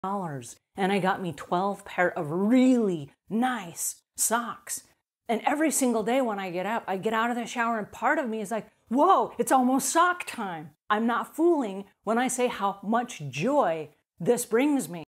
and I got me 12 pair of really nice socks. And every single day when I get up, I get out of the shower and part of me is like, whoa, it's almost sock time. I'm not fooling when I say how much joy this brings me.